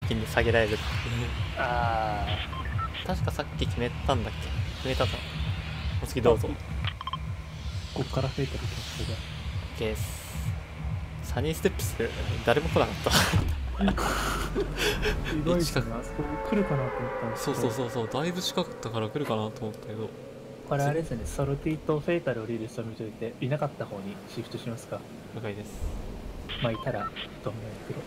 気に下げられるっていう。 あ確かさっき決めたんだっけ。決めたか。お次どうぞ。 こっから増えてる気が OK です。サニーステップス誰も来なかったする。意外ですね。あそこ来るかなと思ったんですそけど。 うそうそうそう、だいぶ近かったから来るかなと思ったけど。 これあれですね、ソルティとフェイタル降りる人見といて、いなかった方にシフトしますか。 了解です。 まあいたら、どんな黒。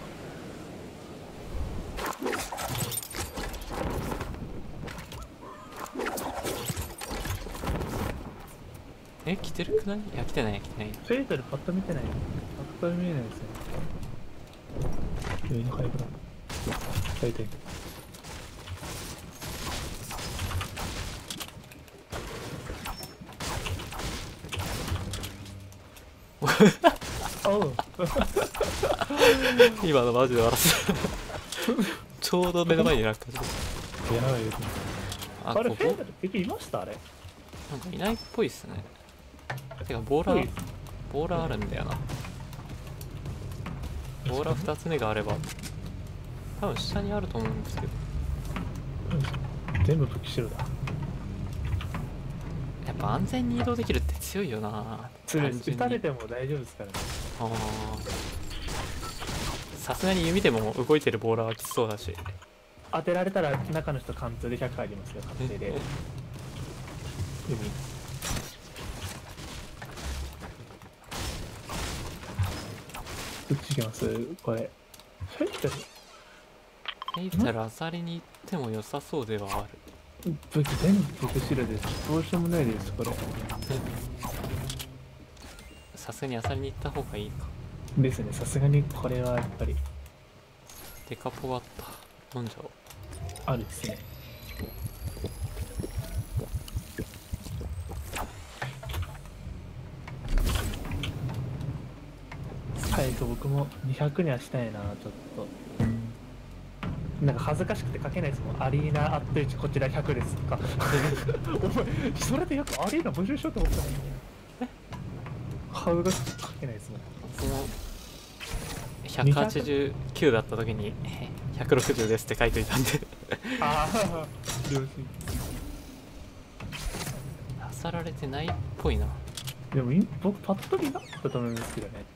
来てるくない？いや、来てない、来てない。 フェイタルパッと見てない。パッと見えないですね。上に入るな。大体。おう今のマジで笑ってたちょうど目の前に落下してやばいですね。 た。 あれ、 ここフェイタル敵いましたあれ。 なんかいないっぽいっすね。てか、ボーラーあるんだよな。ボーラー2つ目があれば、多分下にあると思うんですけど。 全部武器白だ。 やっぱ安全に移動できるって強いよな。 強いです。 単純に撃たれても大丈夫ですからね。 あーさすがに弓でも動いてるボーラーはきつそうだし。 当てられたら中の人貫通で100入りますよ、確定で。弓。どっち行きますこれ。フェイタルフェイタルあさりに行っても良さそうではある。 武器全部武器白です。どうしようもないです、これ。 さすがにあさりに行った方がいいか。 ですね、さすがにこれはやっぱりデカポあった。飲んじゃおう。 あるですね。早く僕も200にはしたいな、ちょっと。なんか恥ずかしくて書けないですもん。アリーナアット1こちら100ですとか。お前、それでよくアリーナ募集しようと思ったのに。恥ずかしくて書けないですもん。 その189だった時に160ですって書いといたんでああ、良心。 漁られてないっぽいな。 でも僕パッと見なかったと思うんですけどね。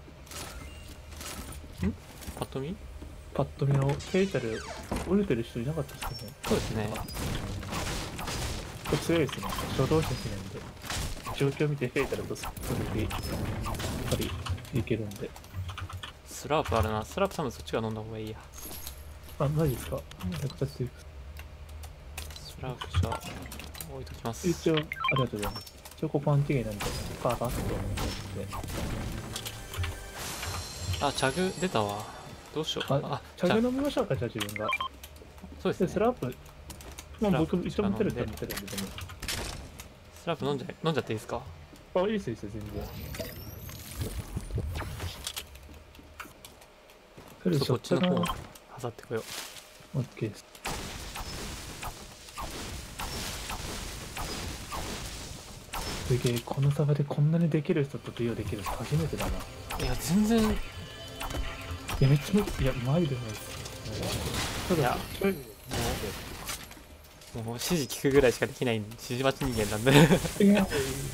パッと見パッと見のフェイタル降りてる人いなかったですけどね。 そうですね。 これ強いですね。初動者記念で。状況見てフェイタルとそれでやっぱりいけるんで。 スラープあるな。スラープ多分そっちが飲んだ方がいいや。 あ、マジですか。180いくスラープじゃあ置いときます。 一応、ありがとうございます。一応ここアンティゲなんで、パーッと思って。 あ、チャグ出たわ。どうしよう。 チャグ飲みましょうか、じゃあ自分が。で、 そうですね。 スラープ、まあ僕一応持ってるスラープと持ってるんで、でも。 スラープ飲んじゃっていいですか？ あ、いいですよ、いいですよ、全然。それこっちの方挟ってこよオッケーです。すげえ、この差がでこんなにできる人とデュオできる人初めてだな。 う。いや、全然。 いや、めっちゃ、いや、マイルドないです。ただ、 もう指示聞くぐらいしかできない指示待ち人間なんでいや、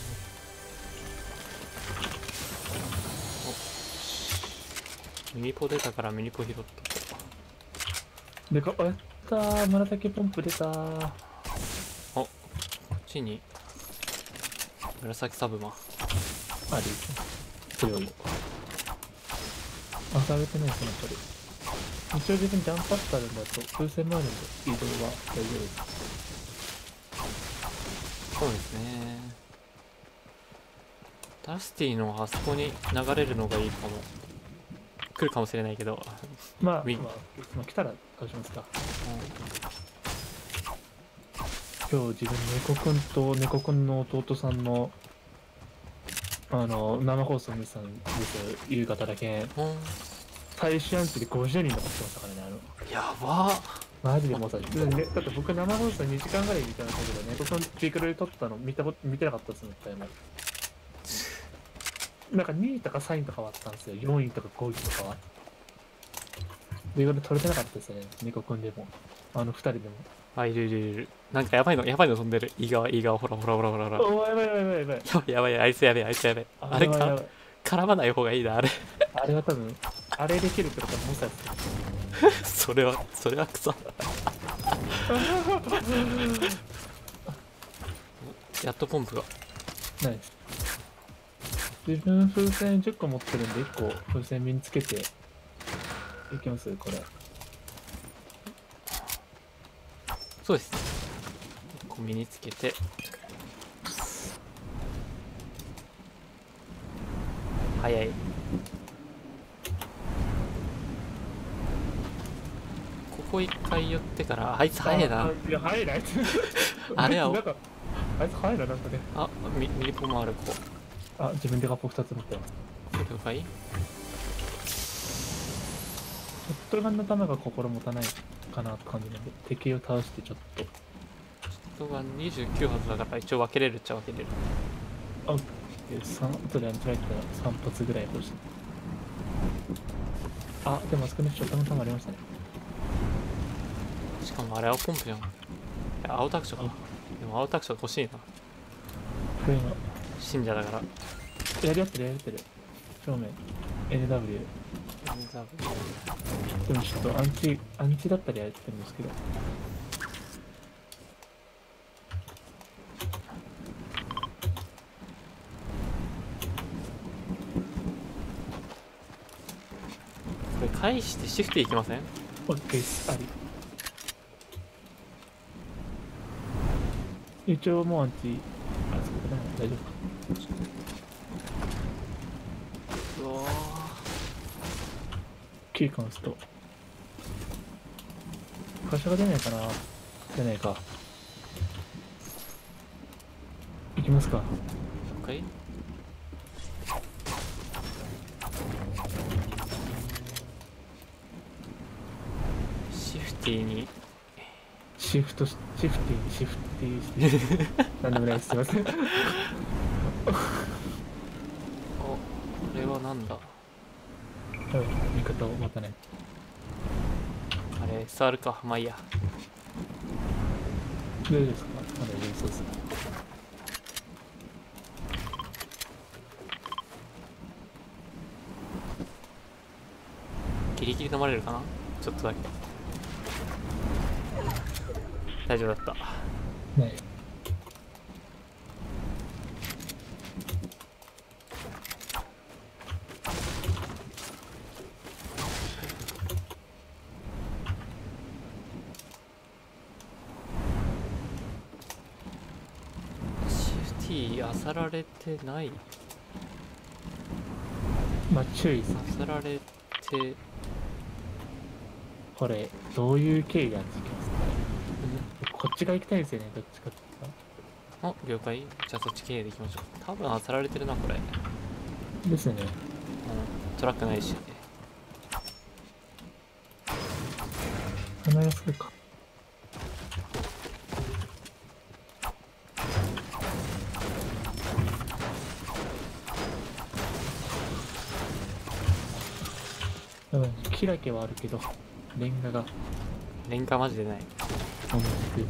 ミニポ出たからミニポ拾っとこでか、やったー、紫ポンプ出たー。 う。こっちに紫サブマ。 あり、強い。あ、下げてないですね、やっぱり。一応自分ジャンプアップあるんだと、風船もあるんで、移動は大丈夫です。 そうですね。ダスティのあそこに流れるのがいいかも。来るかもしれないけど。 まあ、 ウィンまあ、来たらどうしますか。今日自分、猫くんと猫くんの弟さんの、生放送見てたんですよ、夕方だけ。最終アンチで50人残ってましたからね、 やばー。 マジでもうさ、だって僕生放送2時間ぐらい見てましたけど、猫くんピークルで撮ったの見てなかったですもん、一回も。なんか2位とか3位とかはあったんですよ、4位とか5位とかは。 で、これ取れてなかったですよね。ニコくんでも。二人でも。 あ、いるいるいる。なんかやばいの飛んでる。いい側、いい側、ほらほらほらほらほら。 おー、やばいやばいやばいやばい。 やばい、あいつやべえ、あいつやべえ。あれか、 やばいやばい。 絡まない方がいいな、あれ。 あれは多分、あれできるってことはモンスターですそれはクソ。やっとポンプが。 ナイス。自分風船10個持ってるんで1個風船身につけていきますこれ。 そうです。こう身につけて。早い。ここ一回寄ってから、あいつ早いな。 いや早いなあいつ。 あれはなんかあいつ早いななんかね。 あ、ミリポもある、ここ。 あ、自分でガポ2つ持ってます。 了解。 ホットガンの弾が心もたないかなって感じなんで敵を倒してちょっと。 人が29発だから一応分けれるっちゃ分けれる。 あ、3後でアンチライトたら3発ぐらい欲しい。あ、でもあそこにショットガン弾ありましたね。 しかもあれ青ポンプじゃん。青タクションか。でも青タクション欲しいな。 これ今信者だから。 やり合ってるやり合ってる。正面 NW。でもちょっとアンチだったりやってるんですけど。 これ返してシフトいきません？ オッケーです。あり。一応もうアンチ、あ、そこでも大丈夫か。 うわキーカンスと。会社が出ないかな。出ないか。行きますか。 ー。OK？シフティーに。 シフティして。なんでもないです。すいません。 お、これはなんだ？ 味方を待たない。 あれ、SR か。まあいいや。 大丈夫ですか？まだ大丈夫そうです。 ギリギリ飲まれるかな？ちょっとだけ。大丈夫だった。 ない。 シフティー、漁られてない。 まあ注意です。 漁られて、 これ、どういう経緯でアンチ行きますか？こっちが行きたいですよね、どっちかって言っあ、了解。じゃあそっち経由で行きましょう。多分漁られてるな、これ。 たら。ですよね。 トラックないし。 花安か。キラケはあるけど、レンガがレンガマジでない。 同じく。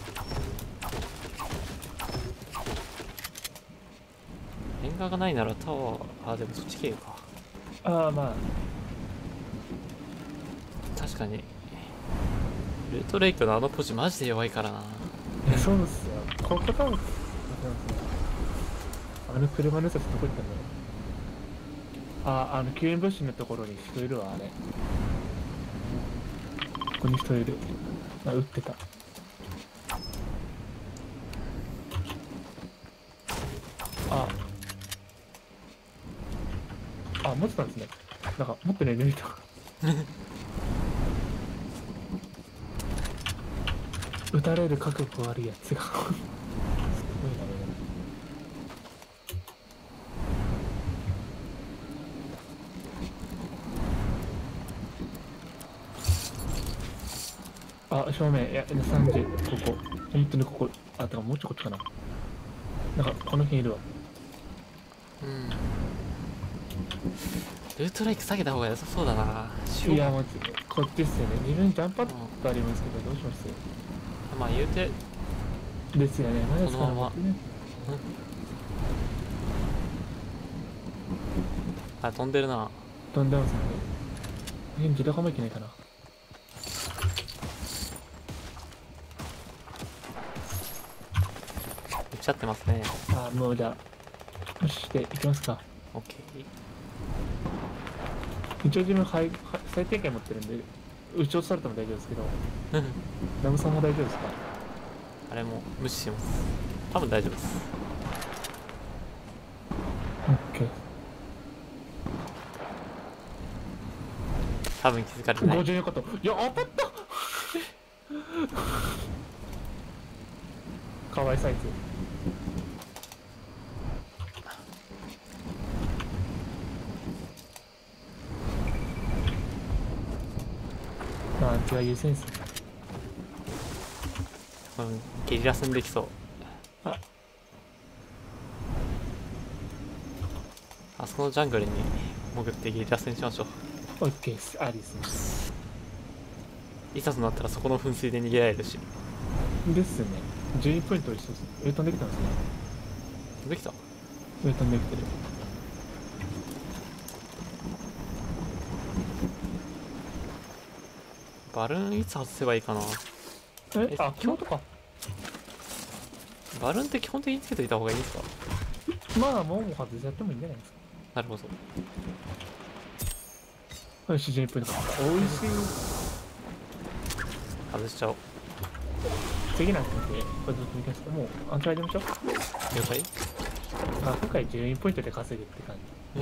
レンガがないならタワー、あ、でもそっち経由か。 ああ、まあ、 確かに。ルートレイクのあのポジマジで弱いからな。 そうですよ。ここ多分、あの車のやつどこ行ったんだろう。救援物資のところに人いるわ、あれ。ここに人いる。あ、撃ってた。持ってたんですね。なんか、持ってない抜いた。撃たれる覚悟あるやつが。すごいな、正面、いや、30、ここ。本当にここ。だからもうちょいこっちかな。なんか、この辺いるわ。 うん。 ルートライク下げた方が良さそうだな。 いやもうこっちっすよね。自分ジャンプアップありますけど、どうします？ まあ言うてですよね。マイナスからこのまま持ってね。 あ、飛んでるな。 飛んでますね。自動かもいけないかな。 打ち合ってますね。 あー、もうじゃあ、よし、で、いきますか。 オッケ一応自分最低限持ってるんで、打ち落とされても大丈夫ですけど、 ー。 ラムさんも大丈夫ですか？ あれも無視します。多分大丈夫です。 オッケー。 多分気づかれてない。 54カット。いや、当たったかわいサイズ。まあ、違う優先数。 多分ゲリラ戦できそう。 あ、 あそこのジャングルに潜ってゲリラ戦しましょう。 オッケーです。ありですね。 いざとなったらそこの噴水で逃げられるし。 ですね。12ポイント一緒ですね。上飛んできてますね。 できた。 上飛んできてる。 バルーンいつ外せばいいかな。 あ、今日とか。 バルーンって基本的につけといた方がいいですか？ まあ、もう外しちゃってもいいんじゃないですか。 なるほど。 よし、12ポイントか。おいしい。 外しちゃおう。 次なんて見て、これずっと見てますか？もう、アンチャーやりましょう。 了解。 あ、今回12ポイントで稼ぐって感じ。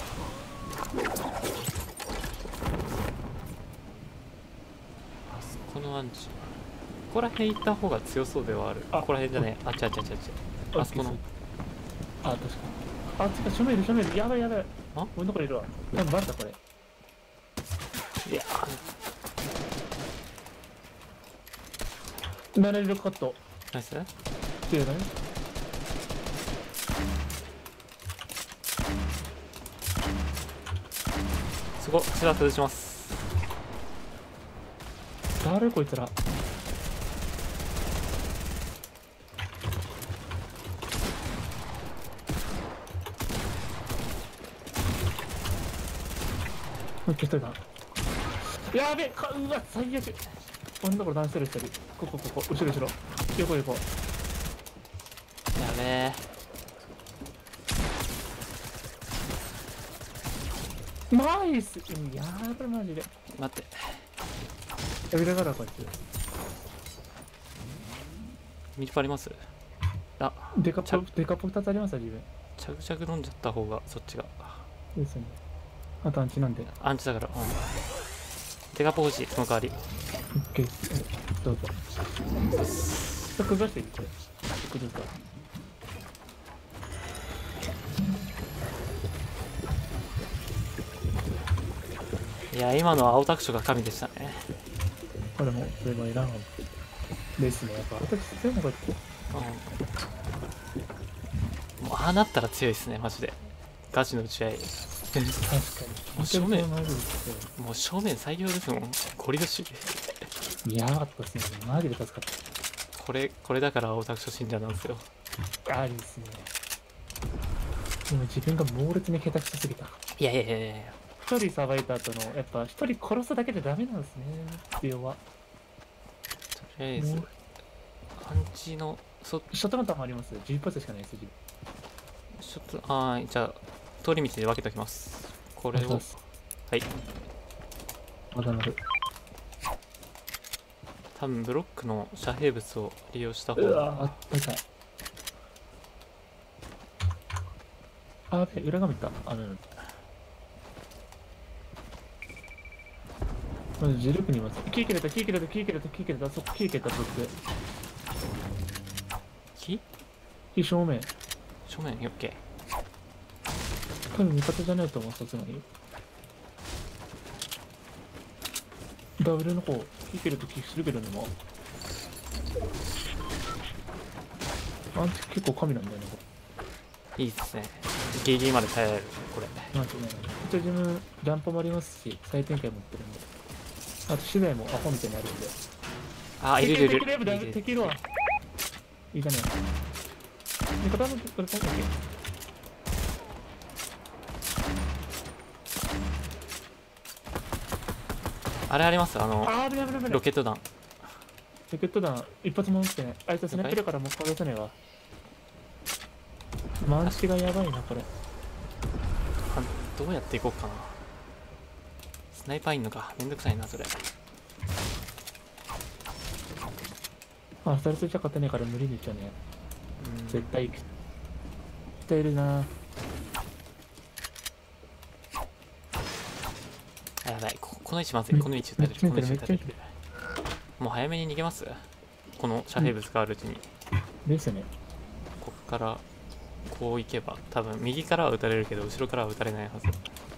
あそこのアンチ。ここら辺行った方が強そうではある。 あここら辺じゃねえ。あ、違う違う違う違う。あそこの。 あ、確かに。あ、違う、正面いる、正面いる。やばいやばい。 あ、 俺のとこいるわ。多分バレた、これ。 いや 70カット。 ナイス。 強いなね。 そこ、シダ崩します。 誰こいつら。もう一人だ。やべえ、うわ、最悪。俺のところ男性る2人。ここ、後ろ後ろ。横横。 やべえ。 ナイス。やばい、マジで。 待って。 やめながらこいつ。 ミリパあります？あ、 デカポ2つありますよ、自分。 チャグチャグ飲んじゃった方がそっちが。 ですよね。あとアンチなんで。 アンチだから。うん。デカポ欲しい、その代わり。 オッケー。どうぞ。崩していいこれ。崩すわ。 いや、今のは青タクションが神でしたね。 これも、それもいらんわ。ですね。やっぱ、私、強いのこうやって。 うん。もうああなったら強いですね、マジで。ガチの打ち合い。 確かに。 もう正面本当にもう正面最強ですもん。ゴリラ主義。 やばかったですね。マジで助かっこれだから青タクション信者なんですよ。 た。ありですね。でも自分が猛烈に下手くそすぎた。 いやいやいやいや。 一人さばいた後の、やっぱ一人殺すだけじゃダメなんですね。必要は。 とりあえず、アンチの、 ショットガン弾あります。11発しかないです、自分。 ちょっと、じゃあ、通り道で分けておきます。これを、はい。 まだなる。 多分ブロックの遮蔽物を利用した方うが。 わあったかい。あ、やべえ、裏側見た。まず磁力にいます。キー切れた、そこキー切れた、そっち。 木正面。 正面、オッケ多分味方じゃないと思う、さすがに。ダブルの方、キー切れとキーするけどね、もう。アンチ結構神なんだよね、こー。いいですね。 ギリギリまで耐えられるこれ。 まあね、一応自分ジャンプもありますし再展開持ってるんで、あと資材もアホみたいにあるんで。 あ、いるいるいる敵レブだ、敵いるわ。いいかね。味方のこれポンポン。 あれありますあー、危ない危ない危ない。 ロケット弾。 ロケット弾一発も撃ってない。あいつスナイプるからもう殺せねえわ。回しがやばいなこれ。 どうやっていこうかな。スナイパーいんのか、めんどくさいなそれ。 あ、それついちゃ勝てねえから無理でしょうね。絶対人いるな。 あ、やばい、この位置まずい。この位置撃たれる。この位置撃たれる。もう早めに逃げます。この遮蔽物があるうちに。 ですね。 こっからこう行けば多分右からは撃たれるけど後ろからは撃たれないはず。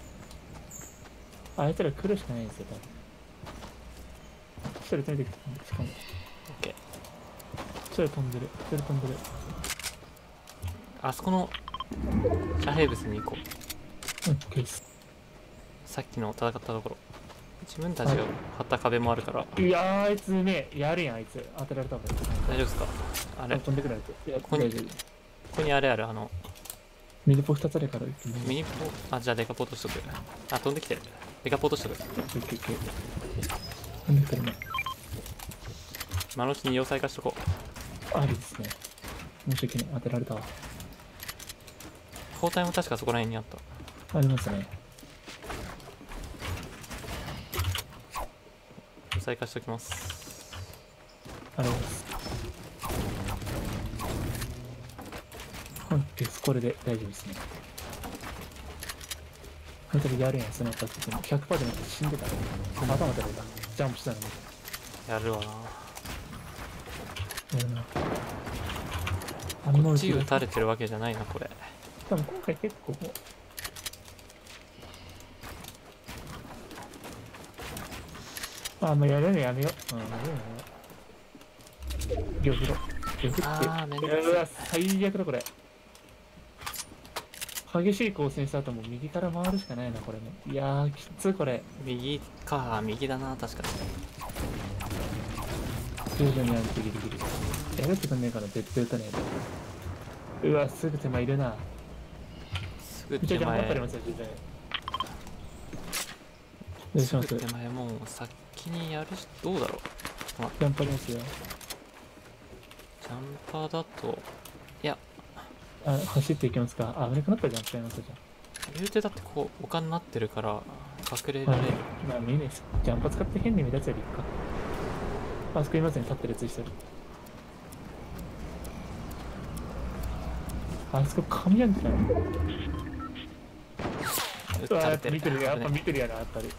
あいつら来るしかないんですよ多分。一人飛んできた。しかも OK。 一人飛んでる。一人飛んでる。 あそこの遮蔽物に行こう。 ケース。 さっきの戦ったところ、自分たちが張った壁もあるから。 いやー、あいつね、やるやん、あいつ。当てられたもん。 大丈夫ですか。あれ飛んでくるやつ。いや、 ここにあれある。 ミニポ2つあるから。 ミニポ、あ、じゃあデカポートしとく。あ、飛んできてる。デカポートしとく。 飛んでくるね。 今のうちに要塞化しとこう。 ありですね。申し訳ない、当てられたわ。 包帯も確かそこら辺にあった。 ありますね。 要塞化しときます。 あります。これで大丈夫ですね。あいつやるやん、そのやつっても 100% じゃなくて死んでた。頭取れた。ジャンプしたのに。 やるわな。 やるな。 こっち撃たれてるわけじゃないなこれ。 多分今回結構もうやるのやめよう。漁夫ってああ、めんどくうわさ最悪だこれ。激しい光線した後も右から回るしかないなこれね。いやーきついこれ。 い。右か、右だな確かに。 徐々にやるとギリギリ。やるってくんねえから絶対撃たねえで。うわすぐ手前いるな。 すぐ手手前。すぐ手前もう先にやるし、どうだろう。 ジャンパーですよ。 ジャンパーだと、いや、 走っていきますか。危なくなったじゃん、使いますじゃん。 言うてだってこう丘になってるから隠れられる。 まあ見えないです。ジャンパー使って変に目立つよりいいか。あそこいますね、立ってるやつ一緒に。あそこ神やんじゃん。 撃たれてる。 見てるやっぱ見てるやな、やっぱり。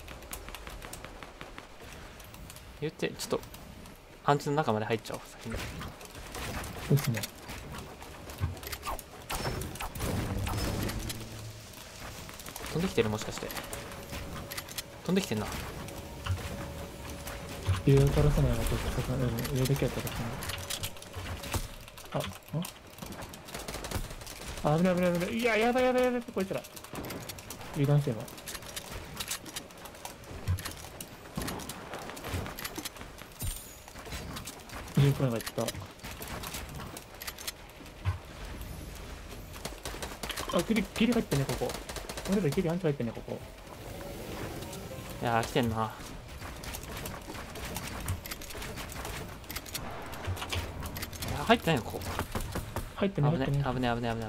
言ってちょっとアンチの中まで入っちゃおう先に。 ですね。 飛んできてる、もしかして飛んできてんな。 上を取らせないわ、上だけは取らせない。危ない危ない危ない。いや、やばいやばいやばい、こいつら。油断してば。10分がいった。ギリ入ってね、ここ。俺らギリアンチ入ってね、ここ。 いやー来てんな。いや入ってないのここ。 入ってね、 危ね入ってね。 危ね危ね危ね危ね。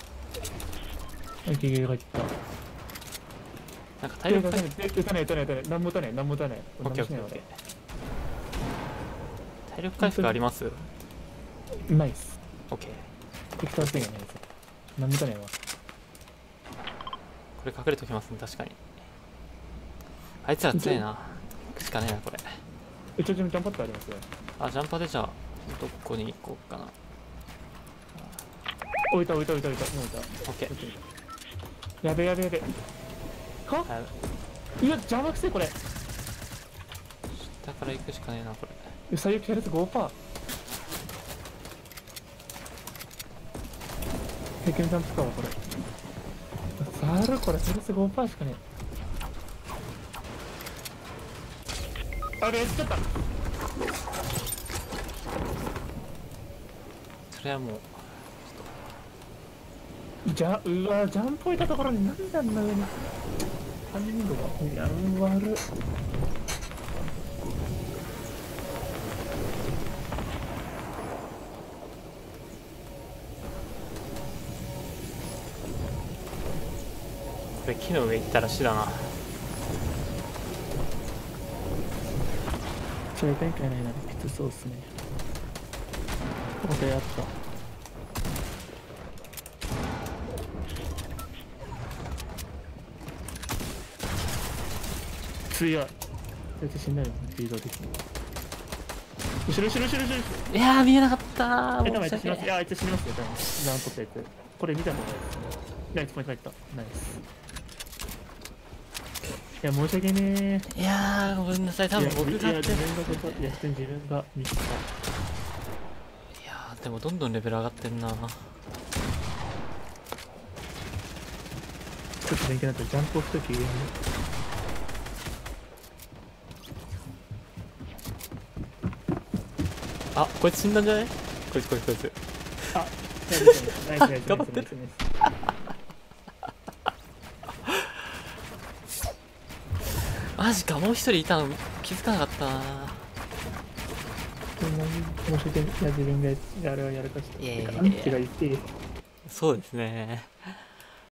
ギリ入った。 なんか体力回撃たない。何も撃たない。 オッケーオッケーオッケー。体力回復あります？ ナイス。 オッケー。 敵倒せんやないです。何も撃たないわ。 これ隠れときますね、確かに。あいつら強いな。行くしかねえなこれ。 一応ジャンパーってありますよ。 あ、ジャンパーでじゃあどこに行こうかな。 置いた。もう置いた。 オッケー。 やべかうわ、邪魔くせえこれ。 下から行くしかねえなこれ。 最悪やると 5%。平均ジャンプかわこれ。 猿これヘルス 5% しかねえ。あれちょっとそれはもうじゃうわジャンプ置いたところになんであんな上にタイミングが悪っ。 これ木の上行ったら死だな。 それ展開ないならきつそうっすね。ここでやった。強い。絶対死んだよ、リード的に。後ろ後ろ後ろ後ろ。 いやー見えなかったー。 多分あいつ申し訳ない。 死にます。いや、あいつ死にますよ、多分。ラン取ったやつ。これ見た方がいいですね。ナイスポイント入った。ナイス。いや、申し訳ねいやーごめんなさい、多分僕がいや、自分がこと、いや、普通に自分がミスった。 いやーでもどんどんレベル上がってんな。 ちょっと勉強になったらジャンプを置くとき上に。 あ、こいつ死んだんじゃない？こいつ。 あ、ナイスナイスナイスナイスナイスナイスナイス頑張ってる。マジか、もう一人いたの気づかなかったな。 申し訳ない。いや、自分があれはやるかして。 いやいやいやアンチがいて。 そうですね。